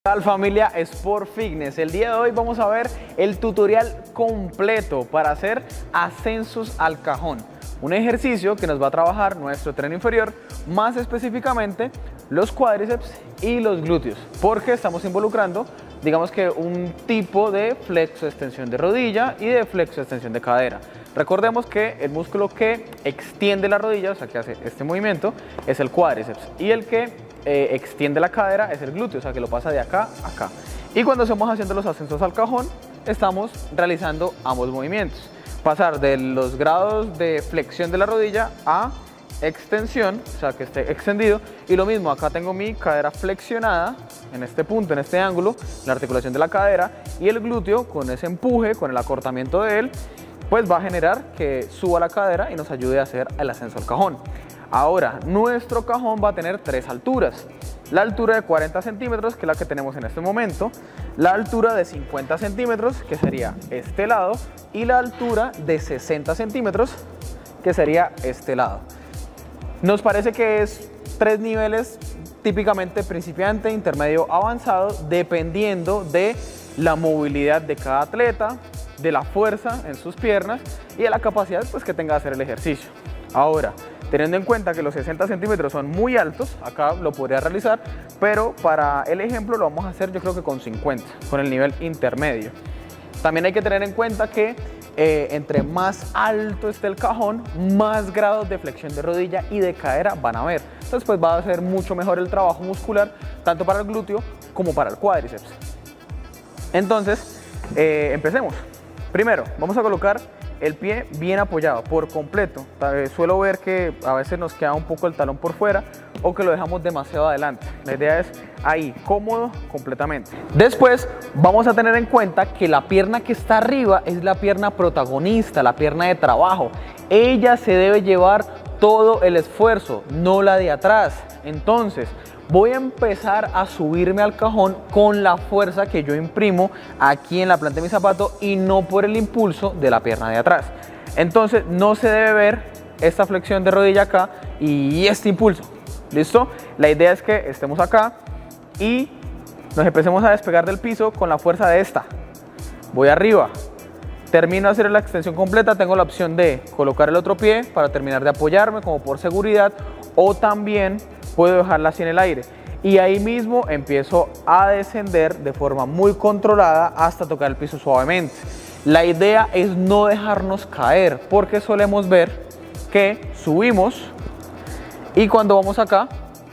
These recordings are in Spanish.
¿Qué tal, familia Sport Fitness? El día de hoy vamos a ver el tutorial completo para hacer ascensos al cajón, un ejercicio que nos va a trabajar nuestro tren inferior, más específicamente los cuádriceps y los glúteos, porque estamos involucrando, digamos que un tipo de flexo-extensión de rodilla y de flexo-extensión de cadera. Recordemos que el músculo que extiende la rodilla, o sea que hace este movimiento, es el cuádriceps, y el que extiende la cadera es el glúteo, o sea que lo pasa de acá a acá. Y cuando estamos haciendo los ascensos al cajón, estamos realizando ambos movimientos. Pasar de los grados de flexión de la rodilla a extensión, o sea que esté extendido. Y lo mismo, acá tengo mi cadera flexionada en este punto, en este ángulo, la articulación de la cadera, y el glúteo con ese empuje, con el acortamiento de él, pues va a generar que suba la cadera y nos ayude a hacer el ascenso al cajón. Ahora, nuestro cajón va a tener tres alturas. La altura de 40 centímetros, que es la que tenemos en este momento, la altura de 50 centímetros, que sería este lado, y la altura de 60 centímetros, que sería este lado. Nos parece que es tres niveles, típicamente principiante, intermedio, avanzado, dependiendo de la movilidad de cada atleta, de la fuerza en sus piernas y de la capacidad pues, que tenga de hacer el ejercicio. Ahora, teniendo en cuenta que los 60 centímetros son muy altos, acá lo podría realizar, pero para el ejemplo lo vamos a hacer yo creo que con 50, con el nivel intermedio. También hay que tener en cuenta que entre más alto esté el cajón, más grados de flexión de rodilla y de cadera van a haber. Entonces pues va a ser mucho mejor el trabajo muscular, tanto para el glúteo como para el cuádriceps. Entonces, empecemos. Primero, vamos a colocar el pie bien apoyado, por completo. Suelo ver que a veces nos queda un poco el talón por fuera o que lo dejamos demasiado adelante. La idea es ahí, cómodo, completamente. Después vamos a tener en cuenta que la pierna que está arriba es la pierna protagonista, la pierna de trabajo. Ella se debe llevar todo el esfuerzo, no la de atrás. Entonces, voy a empezar a subirme al cajón con la fuerza que yo imprimo aquí en la planta de mi zapato y no por el impulso de la pierna de atrás. Entonces no se debe ver esta flexión de rodilla acá y este impulso. ¿Listo? La idea es que estemos acá y nos empecemos a despegar del piso con la fuerza de esta. Voy arriba. Termino de hacer la extensión completa, tengo la opción de colocar el otro pie para terminar de apoyarme como por seguridad, o también puedo dejarla así en el aire y ahí mismo empiezo a descender de forma muy controlada hasta tocar el piso suavemente. La idea es no dejarnos caer, porque solemos ver que subimos y cuando vamos acá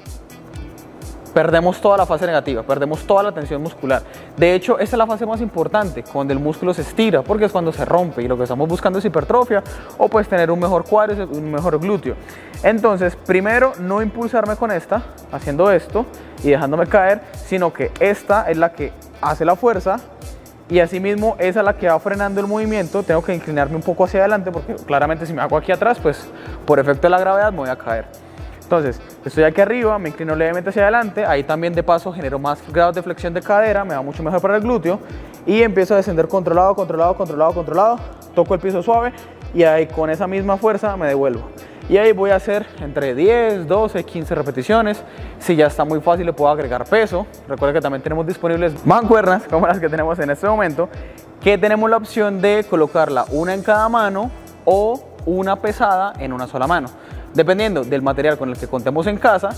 perdemos toda la fase negativa, perdemos toda la tensión muscular. De hecho, esta es la fase más importante, cuando el músculo se estira, porque es cuando se rompe y lo que estamos buscando es hipertrofia o pues tener un mejor cuádriceps, un mejor glúteo. Entonces, primero, no impulsarme con esta, haciendo esto y dejándome caer, sino que esta es la que hace la fuerza y asimismo esa es la que va frenando el movimiento. Tengo que inclinarme un poco hacia adelante porque claramente si me hago aquí atrás, pues por efecto de la gravedad me voy a caer. Entonces, estoy aquí arriba, me inclino levemente hacia adelante, ahí también de paso genero más grados de flexión de cadera, me va mucho mejor para el glúteo y empiezo a descender controlado, controlado, controlado, controlado, toco el piso suave y ahí con esa misma fuerza me devuelvo. Y ahí voy a hacer entre 10, 12, 15 repeticiones. Si ya está muy fácil le puedo agregar peso. Recuerda que también tenemos disponibles mancuernas como las que tenemos en este momento, que tenemos la opción de colocarla una en cada mano o una pesada en una sola mano, dependiendo del material con el que contemos en casa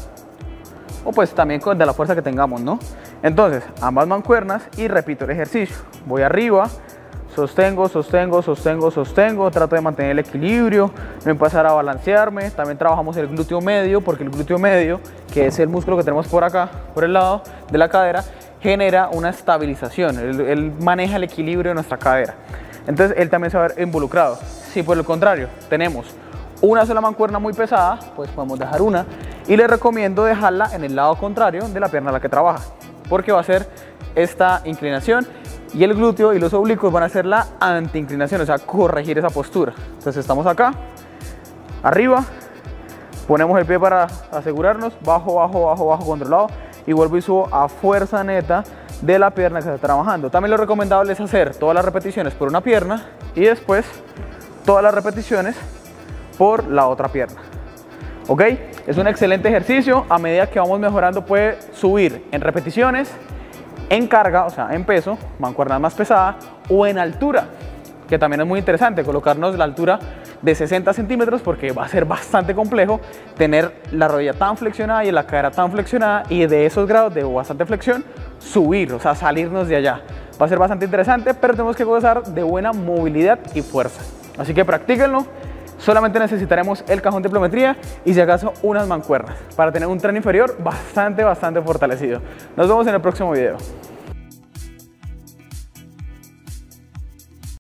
o pues también de la fuerza que tengamos, ¿no? Entonces, ambas mancuernas y repito el ejercicio. Voy arriba, sostengo, sostengo, sostengo, sostengo, trato de mantener el equilibrio, no empezar a balancearme. También trabajamos el glúteo medio, porque el glúteo medio, que es el músculo que tenemos por acá, por el lado de la cadera, genera una estabilización, él maneja el equilibrio de nuestra cadera. Entonces, él también se va a ver involucrado. Si por el contrario tenemos una sola mancuerna muy pesada, pues podemos dejar una y les recomiendo dejarla en el lado contrario de la pierna a la que trabaja, porque va a hacer esta inclinación y el glúteo y los oblicuos van a hacer la anti-inclinación, o sea, corregir esa postura. Entonces estamos acá, arriba, ponemos el pie para asegurarnos, bajo, bajo, bajo, bajo, controlado y vuelvo y subo a fuerza neta de la pierna que se está trabajando. También lo recomendable es hacer todas las repeticiones por una pierna y después todas las repeticiones por la otra pierna. ¿Ok? Es un excelente ejercicio. A medida que vamos mejorando puede subir en repeticiones en carga, o sea, en peso, mancuernas más pesadas, o en altura, que también es muy interesante, colocarnos la altura de 60 centímetros porque va a ser bastante complejo tener la rodilla tan flexionada y la cadera tan flexionada y de esos grados de bastante flexión subir, o sea, salirnos de allá. Va a ser bastante interesante, pero tenemos que gozar de buena movilidad y fuerza. Así que practíquenlo. Solamente necesitaremos el cajón de pliometría y si acaso unas mancuernas para tener un tren inferior bastante fortalecido. Nos vemos en el próximo video.